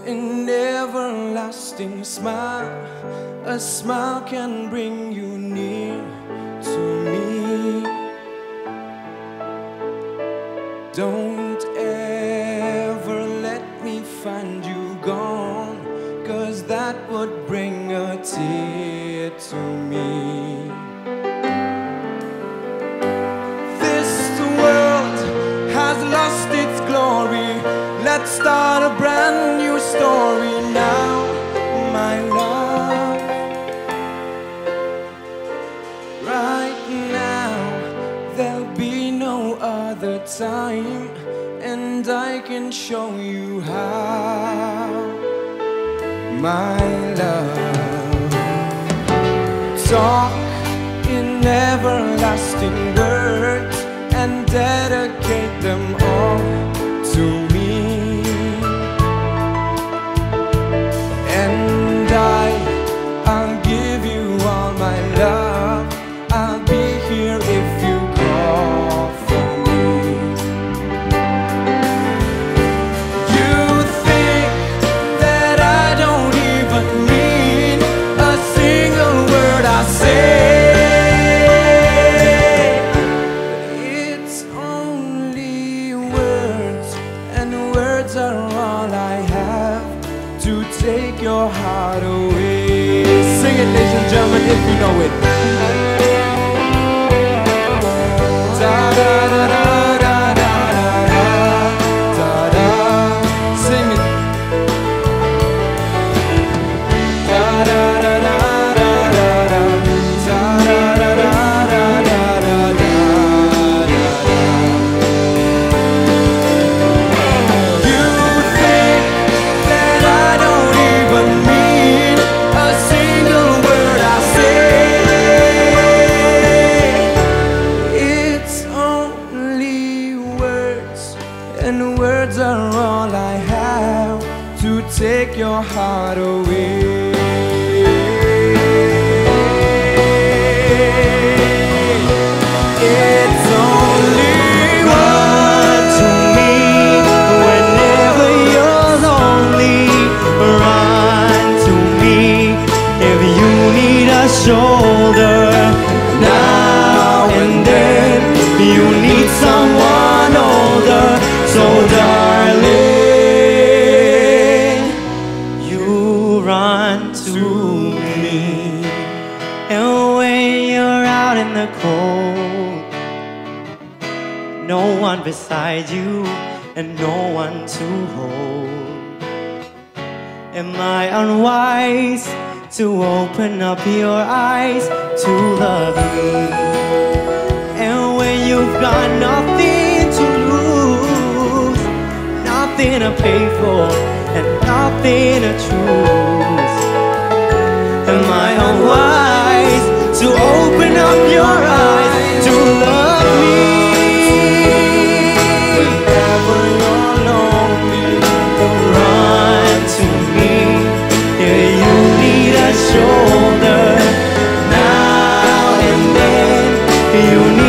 an everlasting smile. A smile can bring you near to me. Don't ever let me find you gone, 'cause that would bring a tear to me. This world has lost its glory. Let's start a brand new story now, my love. Right now, there'll be no other time, and I can show you how, my love. Talk in everlasting words and dedicate them all to me. And I'll give you all my love. I'll be here if you call for me. You think that I don't even mean a single word I say. It's only words, and words are all I have to take your heart away. Sing it, ladies and gentlemen, if you know it. Da da da da da da da da da. Sing it. Da da da da da da da. Da da da da da da da da. You think that I don't even mean a single word I say. It's only words, and words are all I have to take your heart away. It's only Run to me whenever you're lonely. Run to me if you need a shoulder. Now and then you need someone older. So darling, you run to me. And when you're out in the cold, no one beside you and no one to hold. Am I unwise to open up your eyes to love you? And when you've got nothing to lose, nothing to pay for, and nothing to choose, am I unwise to open up your eyes to love me? whenever you're lonely. Run to me if you need a shoulder. Now and then you need